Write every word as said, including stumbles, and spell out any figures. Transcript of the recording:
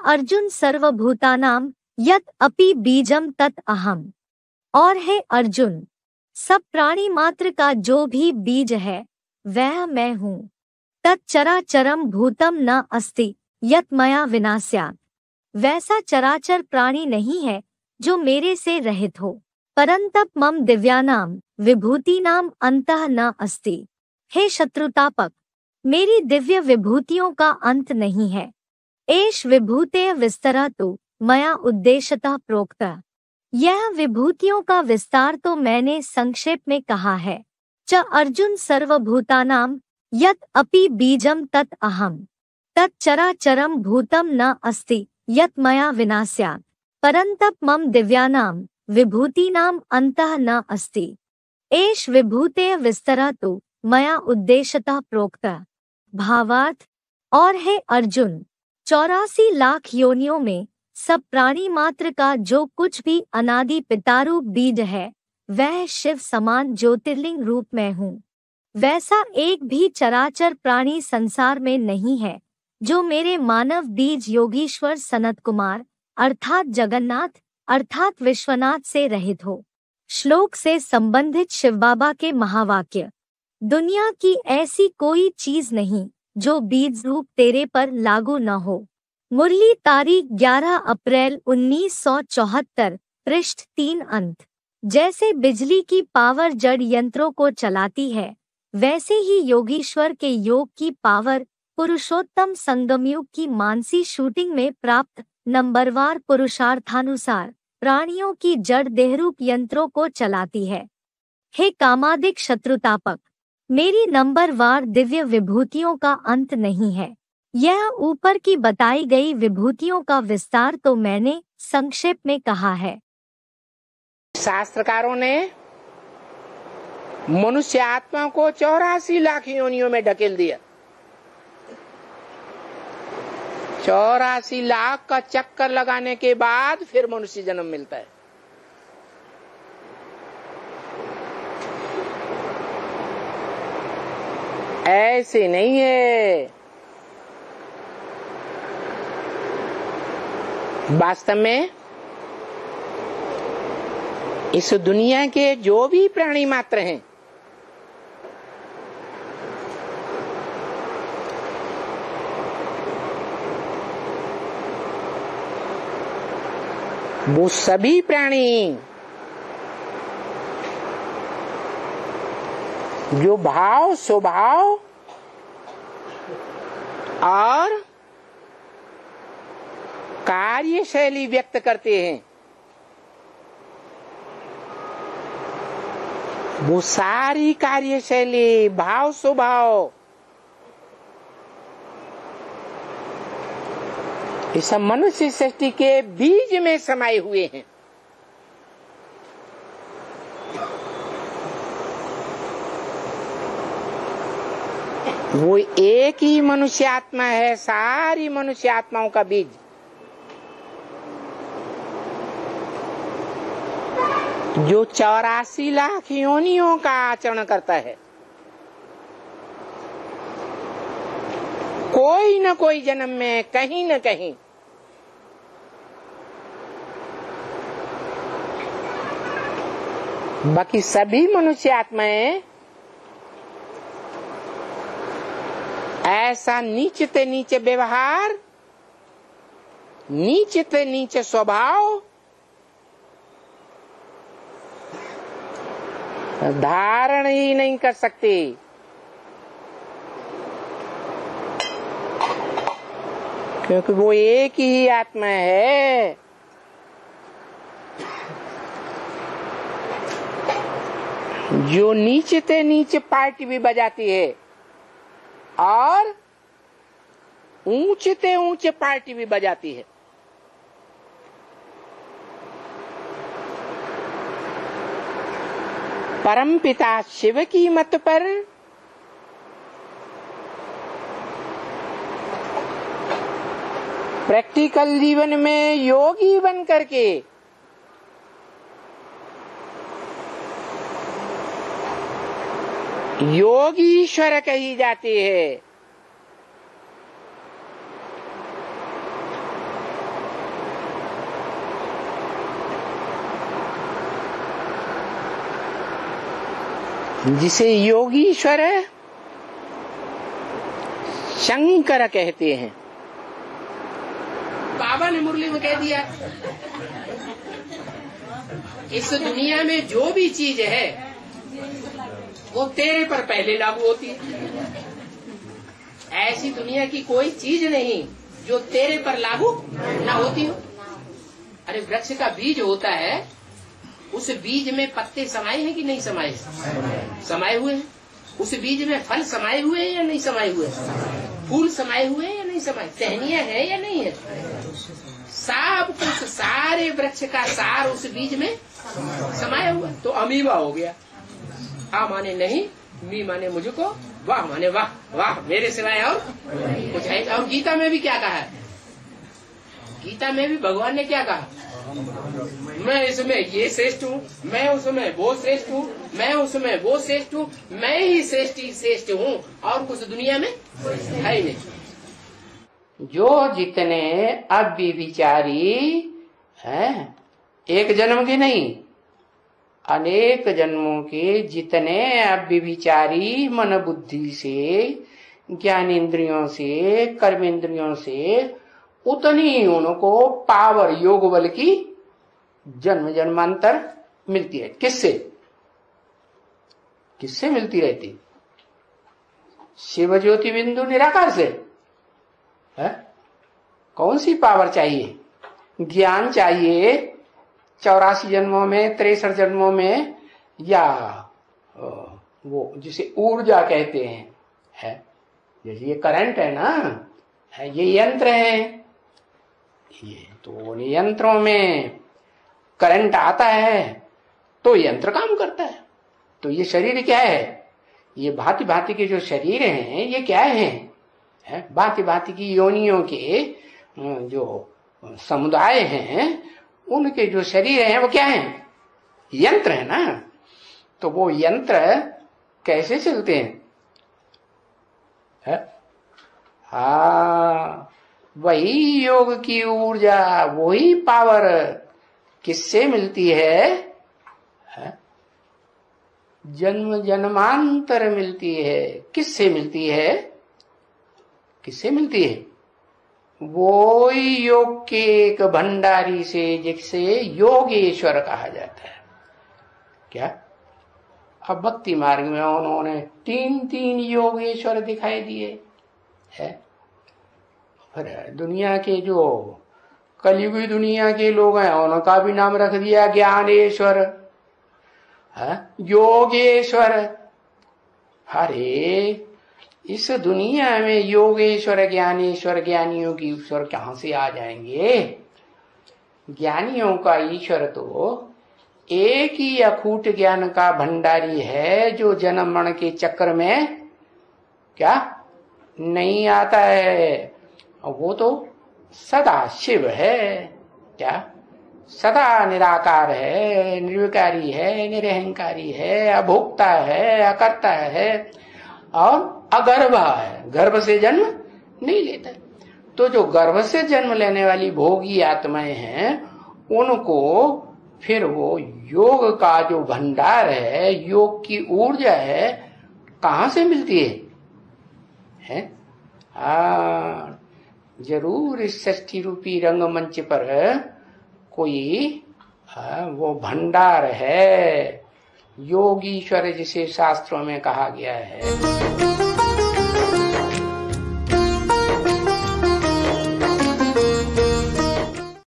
अर्जुन सर्वभूतानां यत् अपि बीजम तत् अहम्। और हे अर्जुन, सब प्राणी मात्र का जो भी बीज है वह मैं हूँ। तच्चराचरम भूतम न अस्ति यत् मया विना स्यात्। वैसा चराचर प्राणी नहीं है जो मेरे से रहित हो। परंतप मम दिव्यानाम विभूतिनाम अंतः न अस्ति। हे शत्रुतापक, मेरी दिव्य विभूतियों का अंत नहीं है। एष विभूतेय विस्तरा तो मया उद्देश्यतः प्रोक्तः। यह विभूतियों का विस्तार तो मैंने संक्षेप में कहा है। च अर्जुन सर्वभूतानां यत् अपि बीजम तत् अहम्। तच्चराचरम भूतम न अस्ति यत् मया विना स्यात्। परंतप मम दिव्यानाम विभूतिनाम अंतः न अस्ति। एष विभूतेय विस्तरा तो मया उद्देश्यतः प्रोक्तः। भावार्थ, और हे अर्जुन, चौरासी लाख योनियों में सब प्राणी मात्र का जो कुछ भी अनादि पितारूप बीज है वह शिव समान ज्योतिर्लिंग रूप में हूँ। वैसा एक भी चराचर प्राणी संसार में नहीं है जो मेरे मानव बीज योगीश्वर सनत कुमार अर्थात जगन्नाथ अर्थात विश्वनाथ से रहित हो। श्लोक से संबंधित शिव बाबा के महावाक्य। दुनिया की ऐसी कोई चीज नहीं जो बीज रूप तेरे पर लागू न हो। मुरली तारीख ग्यारह अप्रैल उन्नीस सौ चौहत्तर, पृष्ठ तीन अंत। जैसे बिजली की पावर जड़ यंत्रों को चलाती है, वैसे ही योगीश्वर के योग की पावर पुरुषोत्तम संगमयुग की मानसी शूटिंग में प्राप्त नंबरवार पुरुषार्थानुसार प्राणियों की जड़ देहरूप यंत्रों को चलाती है। हे कामादिक शत्रुतापक, मेरी नंबरवार दिव्य विभूतियों का अंत नहीं है। यह ऊपर की बताई गई विभूतियों का विस्तार तो मैंने संक्षेप में कहा है। शास्त्रकारों ने मनुष्य आत्मा को चौरासी लाख योनियों में ढकेल दिया। चौरासी लाख का चक्कर लगाने के बाद फिर मनुष्य जन्म मिलता है। ऐसे नहीं है। वास्तव में इस दुनिया के जो भी प्राणी मात्र हैं, वो सभी प्राणी जो भाव स्वभाव और कार्यशैली व्यक्त करते हैं, वो सारी कार्यशैली भाव स्वभाव इस मनुष्य सृष्टि के बीज में समाये हुए हैं। वो एक ही मनुष्य आत्मा है, सारी मनुष्य आत्माओं का बीज। जो चौरासी लाख योनियों का आचरण करता है, कोई न कोई जन्म में कहीं न कहीं बाकी सभी मनुष्य आत्माएं ऐसा नीचते नीचे व्यवहार, नीचते नीचे स्वभाव धारण ही नहीं कर सकते। क्योंकि वो एक ही आत्मा है। जो नीचते नीचे पार्टी भी बजाती है और ऊंचते ऊंचे पार्टी भी बजाती है। परमपिता शिव की मत पर प्रैक्टिकल जीवन में योगी बन करके योगीश्वर कही जाती है। जिसे योगीश्वर शंकर कहते हैं। बाबा ने मुरली में कह दिया, इस दुनिया में जो भी चीज है वो तेरे पर पहले लागू होती है। ऐसी दुनिया की कोई चीज नहीं जो तेरे पर लागू ना होती हो। अरे वृक्ष का बीज होता है, उस बीज में पत्ते समाये हैं कि नहीं समाये? समाये हुए हैं। उस बीज में फल समाये हुए हैं या नहीं समाये हुए? फूल समाये हुए हैं या नहीं समाये? टहनियां है या नहीं है? सब कुछ, सारे वृक्ष का सार उस बीज में समाया हुआ। तो अमीबा हो गया। आ माने नहीं, मी माने मुझको, वाह माने वाह, वाह मेरे सिवाय और कुछ है। और गीता में भी क्या कहा है? गीता में भी भगवान ने क्या कहा? मैं इसमें ये श्रेष्ठ हूँ, मैं उसमें वो श्रेष्ठ हूँ, मैं उसमें वो श्रेष्ठ हूँ, मैं ही श्रेष्ठ ही श्रेष्ठ हूँ, और कुछ दुनिया में है ही नहीं। जो जितने अव्यभिचारी हैं, एक जन्म के नहीं, अनेक जन्मों के जितने अव्यभिचारी मन बुद्धि से, ज्ञानेन्द्रियों से, कर्मेंद्रियों से, उतनी उनको पावर, योग बल की जन्म जन्मांतर मिलती है। किससे? किससे मिलती रहती? शिव ज्योति बिंदु निराकार से है? कौन सी पावर चाहिए? ज्ञान चाहिए चौरासी जन्मों में, तिरसठ जन्मों में, या वो जिसे ऊर्जा कहते हैं, है जैसे ये करंट है ना, है ये यंत्र है, ये तो यंत्रों में करंट आता है तो यंत्र काम करता है। तो ये शरीर क्या है? ये भांति भांति के जो शरीर हैं ये क्या है? है भांति भांति की योनियों के जो समुदाय हैं, उनके जो शरीर हैं वो क्या है? यंत्र है ना। तो वो यंत्र कैसे चलते हैं? है? हाँ, वही योग की ऊर्जा, वही पावर किससे मिलती है? है? जन्म जन्मांतर मिलती है। किससे मिलती है? किससे मिलती है? वो योग के एक भंडारी से, जिसे योगेश्वर कहा जाता है। क्या? अब भक्ति मार्ग में उन्होंने तीन तीन योगेश्वर दिखाई दिए है। फिर दुनिया के जो कलयुगी दुनिया के लोग हैं, उनका भी नाम रख दिया ज्ञानेश्वर, योगेश्वर। अरे इस दुनिया में योगेश्वर, ज्ञानेश्वर, ज्ञानियों की ईश्वर कहां से आ जाएंगे? ज्ञानियों का ईश्वर तो एक ही अखूट ज्ञान का भंडारी है, जो जन्म मरण के चक्कर में क्या नहीं आता है। वो तो सदा शिव है। क्या? सदा निराकार है, निर्विकारी है, निरहंकारी है, अभोक्ता है, अकर्ता है और अगर्भ है। गर्भ से जन्म नहीं लेता। तो जो गर्भ से जन्म लेने वाली भोगी आत्माएं हैं, उनको फिर वो योग का जो भंडार है, योग की ऊर्जा है, कहां से मिलती है? है? हाँ, जरूर इस षष्ठी रूपी रंगमंच पर कोई हाँ, वो भंडार है, योगीश्वर जिसे शास्त्रों में कहा गया है।